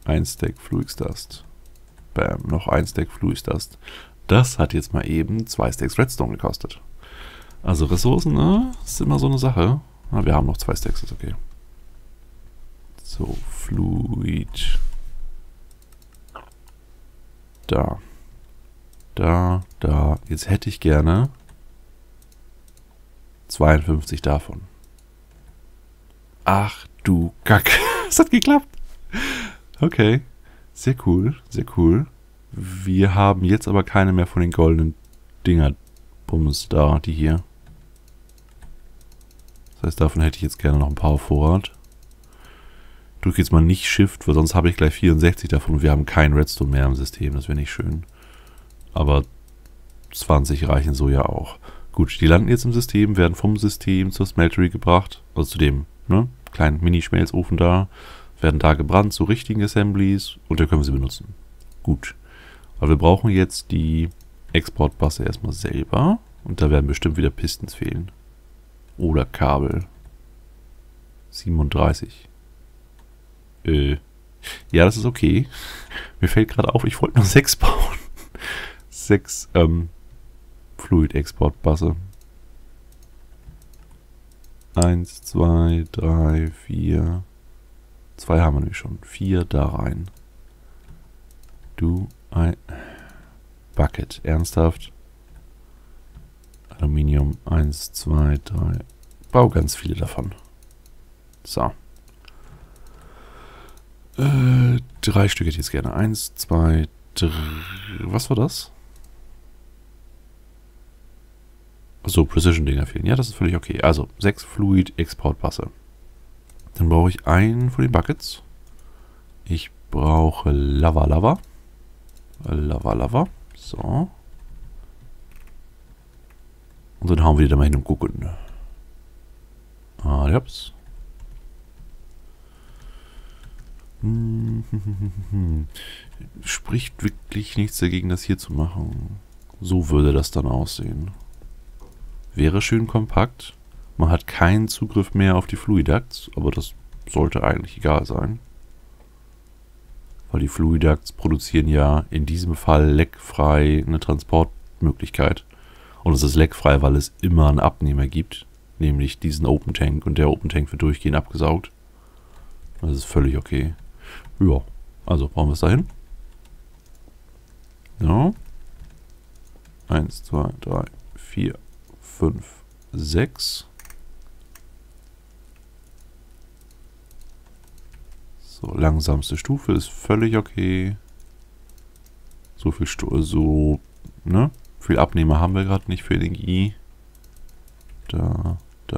Ein Stack Fluix Dust. Bam, noch ein Stack Fluix Dust. Das hat jetzt mal eben 2 Stacks Redstone gekostet. Also Ressourcen, ne? Ist immer so eine Sache. Ah, wir haben noch 2 Stacks, ist okay. So, Fluid. Da. Da, da. Jetzt hätte ich gerne 52 davon. Ach du Kack. Es hat geklappt. Okay. Sehr cool, sehr cool. Wir haben jetzt aber keine mehr von den goldenen Dinger-Bums da, die hier. Das heißt, davon hätte ich jetzt gerne noch ein paar auf Vorrat. Drücke jetzt mal nicht Shift, weil sonst habe ich gleich 64 davon und wir haben keinen Redstone mehr im System. Das wäre nicht schön. Aber 20 reichen so ja auch. Gut, die landen jetzt im System, werden vom System zur Smeltery gebracht. Also zu dem kleinen Mini-Schmelzofen da. Werden da gebrannt zu richtigen Assemblies und da können wir sie benutzen. Gut. Aber wir brauchen jetzt die Exportbusse erstmal selber. Und da werden bestimmt wieder Pistons fehlen. Oder Kabel. 37. Ja, das ist okay. Mir fällt gerade auf, ich wollte noch 6 bauen. 6 Fluid-Export-Busse. 1, 2, 3, 4. 2 haben wir nämlich schon. 4 da rein. Du, ein Bucket. Ernsthaft? Aluminium. 1, 2, 3. Bau ganz viele davon. So. 3 Stück hätte ich jetzt gerne. 1, 2, 3. Was war das? Achso, Precision-Dinger fehlen. Ja, das ist völlig okay. Also, 6 Fluid-Exportbusse. Dann brauche ich einen von den Buckets. Ich brauche Lava. So. Und dann hauen wir die da mal hin und gucken. Japs. Spricht wirklich nichts dagegen, das hier zu machen. So würde das dann aussehen. Wäre schön kompakt. Man hat keinen Zugriff mehr auf die Fluiducts, aber das sollte eigentlich egal sein. Weil die Fluiducts produzieren ja in diesem Fall leckfrei eine Transportmöglichkeit. Und es ist leckfrei, weil es immer einen Abnehmer gibt. Nämlich diesen Open Tank. Und der Open Tank wird durchgehend abgesaugt. Das ist völlig okay. Ja, also bauen wir es dahin. Ja. 1, 2, 3, 4, 5, 6. So, langsamste Stufe ist völlig okay. So viel viel Abnehmer haben wir gerade nicht für Energie. Da.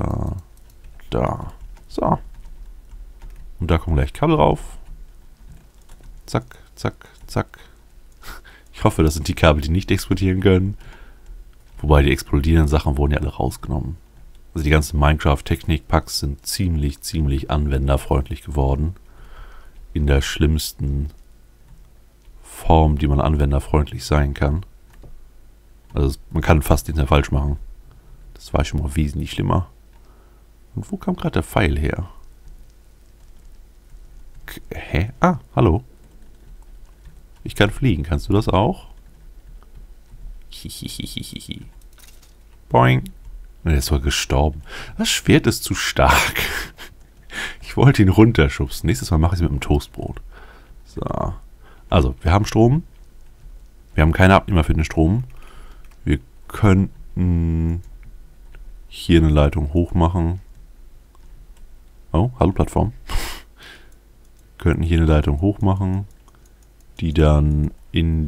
So. Und da kommen gleich Kabel rauf. Zack, zack, zack. Ich hoffe, das sind die Kabel, die nicht explodieren können. Wobei die explodierenden Sachen wurden ja alle rausgenommen. Also die ganzen Minecraft-Technik-Packs sind ziemlich anwenderfreundlich geworden. In der schlimmsten Form, die man anwenderfreundlich sein kann. Also man kann fast nichts mehr falsch machen. Das war schon mal wesentlich schlimmer. Und wo kam gerade der Pfeil her? Hä? Ah, hallo. Ich kann fliegen. Kannst du das auch? Hihihihihi. Boing. Er ist wohl gestorben. Das Schwert ist zu stark. Ich wollte ihn runterschubsen. Nächstes Mal mache ich es mit dem Toastbrot. So. Also, wir haben Strom. Wir haben keine Abnehmer für den Strom. Wir könnten hier eine Leitung hoch machen. Oh, hallo Plattform. Könnten hier eine Leitung hoch machen, die dann in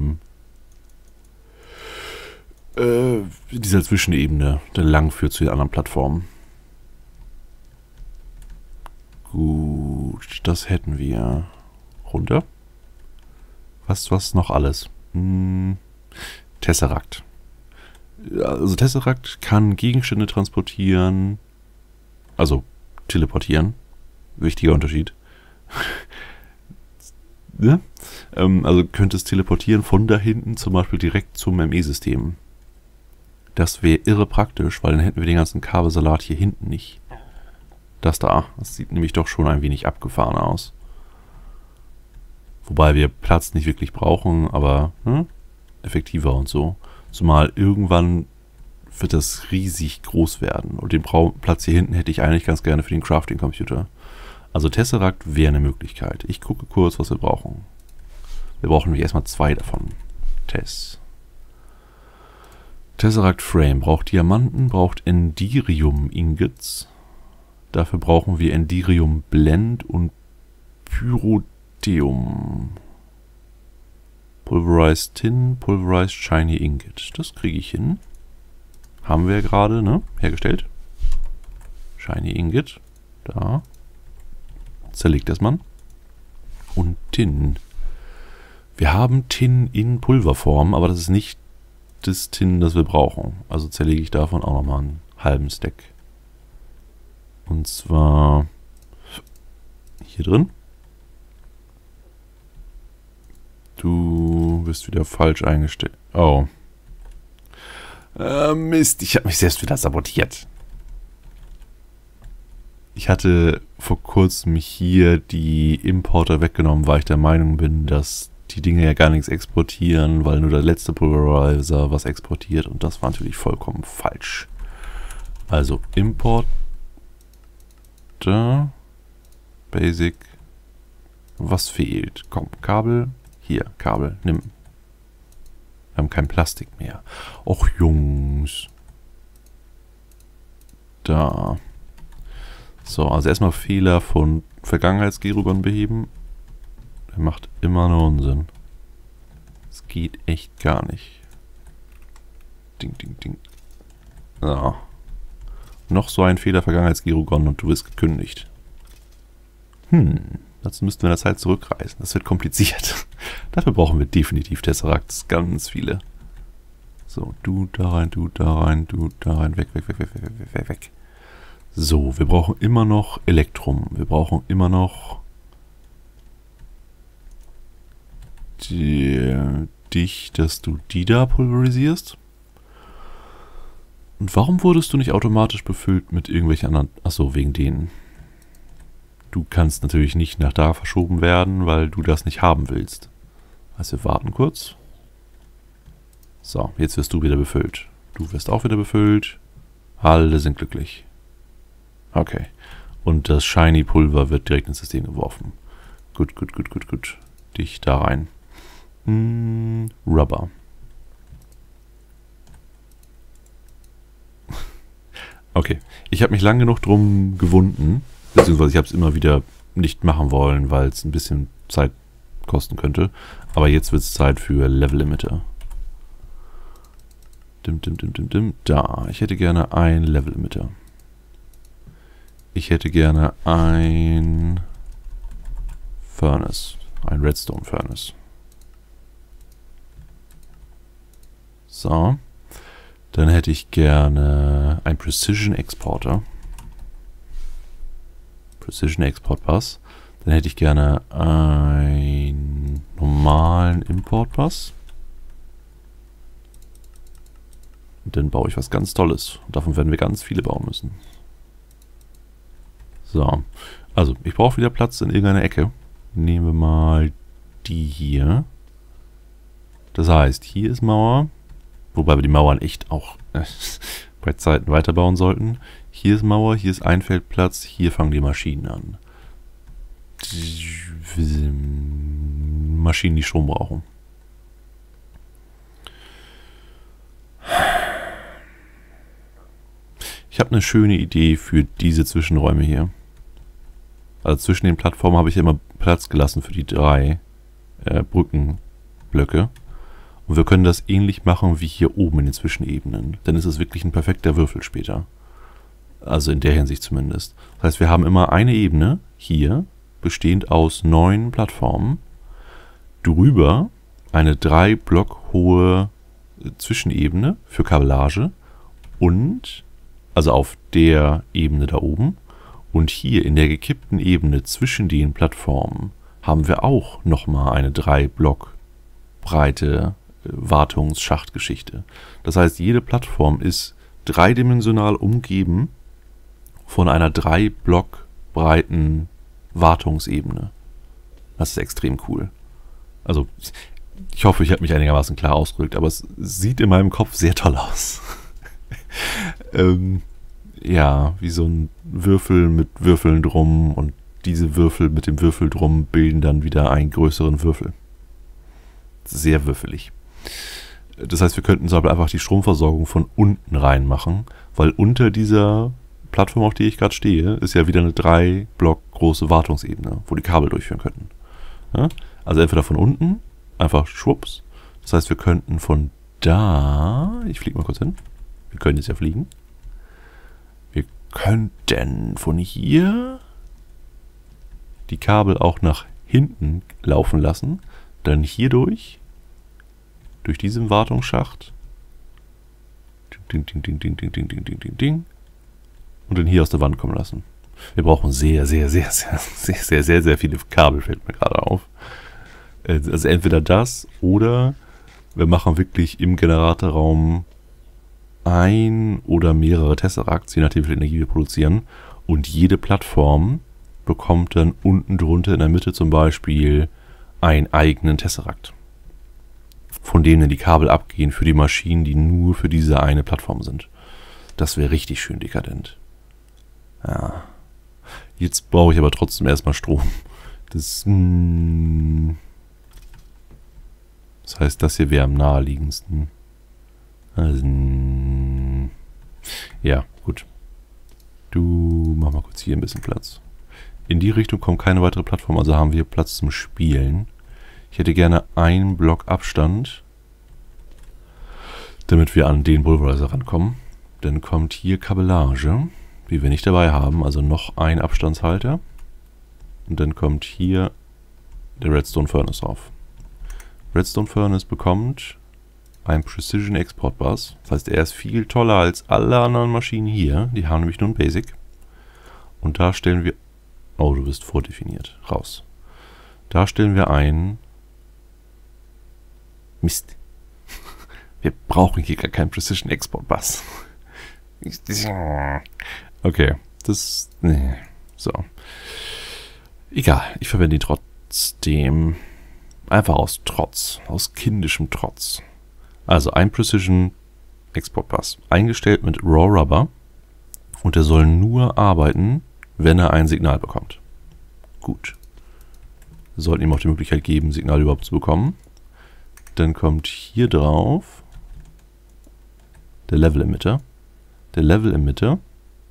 dieser Zwischenebene dann lang führt zu den anderen Plattformen. Gut, das hätten wir. Runter. Was noch alles? Tesseract. Also Tesseract kann Gegenstände transportieren, also teleportieren. Wichtiger Unterschied. Ja? Also könnte es teleportieren von da hinten zum Beispiel direkt zum ME-System. Das wäre irre praktisch, weil dann hätten wir den ganzen Kabelsalat hier hinten nicht. Das sieht nämlich doch schon ein wenig abgefahren aus. Wobei wir Platz nicht wirklich brauchen, aber effektiver und so. Zumal irgendwann wird das riesig groß werden. Und den Platz hier hinten hätte ich eigentlich ganz gerne für den Crafting-Computer. Also Tesseract wäre eine Möglichkeit. Ich gucke kurz, was wir brauchen. Wir brauchen nämlich erstmal 2 davon. Tesseract Frame braucht Diamanten, braucht Endirium Ingots. Dafür brauchen wir Endirium Blend und Pyrotheum. Pulverized Tin, Pulverized Shiny Ingot. Das kriege ich hin. Haben wir gerade, ne? Hergestellt. Shiny Ingot. Da. Zerlegt das man. Und Tin. Wir haben Tin in Pulverform, aber das ist nicht das Tin, das wir brauchen. Also zerlege ich davon auch nochmal einen halben Stack. Und zwar hier drin. Du bist wieder falsch eingestellt. Oh. Mist, ich habe mich selbst wieder sabotiert. Ich hatte vor kurzem hier die Importer weggenommen, weil ich der Meinung bin, dass die Dinge ja gar nichts exportieren, weil nur der letzte Pulverizer was exportiert und das war natürlich vollkommen falsch. Also Import Basic. Was fehlt? Komm, Kabel. Hier, Kabel, nimm. Wir haben kein Plastik mehr. Och, Jungs. Da. So, also erstmal Fehler von Vergangenheitsgerugon beheben. Der macht immer nur Unsinn. Es geht echt gar nicht. Ding, ding, ding. So. Noch so ein Fehler Vergangenheitsgerugon und du wirst gekündigt. Dazu müssten wir in der Zeit zurückreisen. Das wird kompliziert. Dafür brauchen wir definitiv Tesseracts. Ganz viele. So, du da rein, du da rein, du da rein. Weg, weg, weg, weg, weg, weg, weg, weg. So, wir brauchen immer noch Elektrum. Wir brauchen immer noch dich, dass du die da pulverisierst. Und warum wurdest du nicht automatisch befüllt mit irgendwelchen anderen... Achso, wegen denen. Du kannst natürlich nicht nach da verschoben werden, weil du das nicht haben willst. Also wir warten kurz. So, jetzt wirst du wieder befüllt. Du wirst auch wieder befüllt. Alle sind glücklich. Okay. Und das Shiny Pulver wird direkt ins System geworfen. Gut, gut, gut, gut, gut. Dich da rein. Rubber. Okay. Ich habe mich lang genug drum gewunden. Beziehungsweise ich habe es immer wieder nicht machen wollen, weil es ein bisschen Zeit kosten könnte. Aber jetzt wird es Zeit für Level Limiter. Da. Ich hätte gerne ein Level Limiter. Ich hätte gerne ein Furnace. Ein Redstone Furnace. So. Dann hätte ich gerne ein Precision Exporter. Precision Export Bus. Dann hätte ich gerne einen normalen Import Bus. Und dann baue ich was ganz Tolles. Und davon werden wir ganz viele bauen müssen. So. Also, ich brauche wieder Platz in irgendeiner Ecke. Nehmen wir mal die hier. Das heißt, hier ist Mauer. Wobei wir die Mauern echt auch bei Zeiten weiterbauen sollten. Hier ist Mauer, hier ist Einfeldplatz, hier fangen die Maschinen an. Maschinen, die Strom brauchen. Ich habe eine schöne Idee für diese Zwischenräume hier. Also zwischen den Plattformen habe ich immer Platz gelassen für die 3 Brückenblöcke. Und wir können das ähnlich machen wie hier oben in den Zwischenebenen. Dann ist es wirklich ein perfekter Würfel später. Also in der Hinsicht zumindest. Das heißt, wir haben immer eine Ebene hier, bestehend aus 9 Plattformen. Drüber eine 3 Block hohe Zwischenebene für Kabellage. Und, also auf der Ebene da oben. Und hier in der gekippten Ebene zwischen den Plattformen haben wir auch nochmal eine 3 Block breite Wartungsschachtgeschichte. Das heißt, jede Plattform ist dreidimensional umgeben von einer 3 Block breiten Wartungsebene. Das ist extrem cool. Also, ich hoffe, ich habe mich einigermaßen klar ausgedrückt, aber es sieht in meinem Kopf sehr toll aus. Ja, wie so ein Würfel mit Würfeln drum und diese Würfel mit dem Würfel drum bilden dann wieder einen größeren Würfel. Sehr würfelig. Das heißt, wir könnten so einfach die Stromversorgung von unten rein machen, weil unter dieser Plattform, auf der ich gerade stehe, ist ja wieder eine 3 Block große Wartungsebene, wo die Kabel durchführen könnten. Ja? Also entweder von unten, einfach schwupps. Das heißt, wir könnten von da, ich fliege mal kurz hin, wir können jetzt ja fliegen. Wir könnten von hier die Kabel auch nach hinten laufen lassen, dann hier durch diesen Wartungsschacht, ding, ding, ding, ding, ding, ding, ding, ding, ding, ding, und dann hier aus der Wand kommen lassen. Wir brauchen sehr viele Kabel, fällt mir gerade auf. Also entweder das oder wir machen wirklich im Generatorraum ein oder mehrere Tesseracts, je nachdem wie viel Energie wir produzieren, und jede Plattform bekommt dann unten drunter in der Mitte zum Beispiel einen eigenen Tesserakt, von denen die Kabel abgehen für die Maschinen, die nur für diese eine Plattform sind. Das wäre richtig schön dekadent. Ja. Jetzt brauche ich aber trotzdem erstmal Strom. Das heißt, das hier wäre am naheliegendsten. Also, ja, gut. Du mach mal kurz hier ein bisschen Platz. In die Richtung kommt keine weitere Plattform, also haben wir Platz zum Spielen. Ich hätte gerne einen Block Abstand, damit wir an den Pulverizer rankommen. Dann kommt hier Kabellage, die wir nicht dabei haben, also noch ein Abstandshalter. Und dann kommt hier der Redstone Furnace drauf. Redstone Furnace bekommt ein Precision Export Bus. Das heißt, er ist viel toller als alle anderen Maschinen hier. Die haben nämlich nur ein Basic. Und da stellen wir... Oh, du bist vordefiniert. Raus. Da stellen wir ein... Mist. Wir brauchen hier gar keinen Precision Export Bus. Okay. Das... Nee. So. Egal. Ich verwende ihn trotzdem. Einfach aus Trotz. Aus kindischem Trotz. Also ein Precision Export Bus. Eingestellt mit Raw Rubber. Und er soll nur arbeiten, wenn er ein Signal bekommt. Gut. Wir sollten ihm auch die Möglichkeit geben, Signal überhaupt zu bekommen. Dann kommt hier drauf der Level Emitter. Der Level Emitter.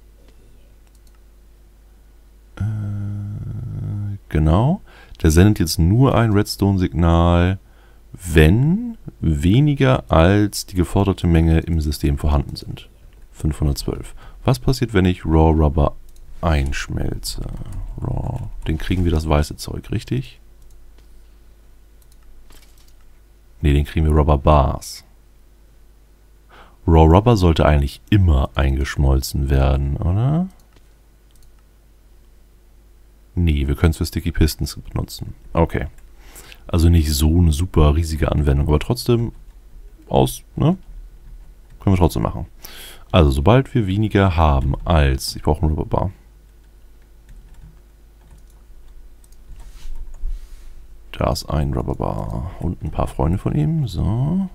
Genau. Der sendet jetzt nur ein Redstone-Signal, wenn weniger als die geforderte Menge im System vorhanden sind. 512. Was passiert, wenn ich Raw Rubber einschmelze? Raw. Den kriegen wir das weiße Zeug, richtig? Ne, den kriegen wir Rubber Bars. Raw Rubber sollte eigentlich immer eingeschmolzen werden, oder? Nee, wir können es für Sticky Pistons benutzen. Okay. Also nicht so eine super riesige Anwendung, aber trotzdem ne? Können wir trotzdem machen. Also, sobald wir weniger haben als... Ich brauche einen Rubberbar. Da ist ein Rubberbar und ein paar Freunde von ihm. So.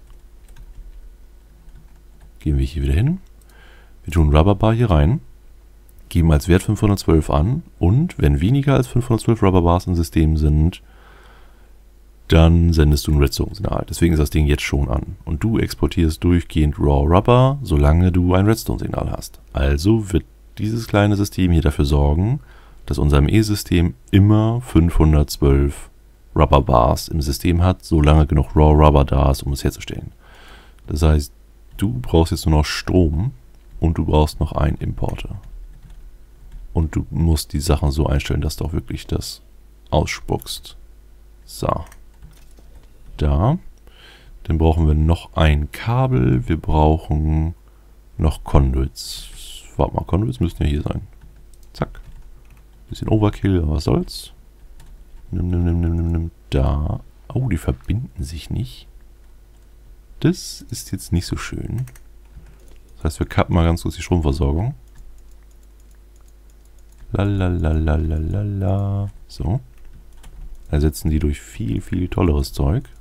Gehen wir hier wieder hin. Wir tun Rubberbar hier rein. Geben als Wert 512 an. Und wenn weniger als 512 Rubberbars im System sind, dann sendest du ein Redstone-Signal. Deswegen ist das Ding jetzt schon an. Und du exportierst durchgehend Raw Rubber, solange du ein Redstone-Signal hast. Also wird dieses kleine System hier dafür sorgen, dass unser ME-System immer 512 Rubberbars im System hat, solange genug Raw Rubber da ist, um es herzustellen. Das heißt, du brauchst jetzt nur noch Strom und du brauchst noch einen Importer. Und du musst die Sachen so einstellen, dass du auch wirklich das ausspuckst. So. Da. Dann brauchen wir noch ein Kabel. Wir brauchen noch Conduits. Warte mal, Conduits müssten ja hier sein. Zack. Bisschen Overkill, aber was soll's. Nimm. Da. Oh, die verbinden sich nicht. Das ist jetzt nicht so schön. Das heißt, wir kappen mal ganz kurz die Stromversorgung. Lalalala. So. ersetzen die durch viel, viel tolleres Zeug.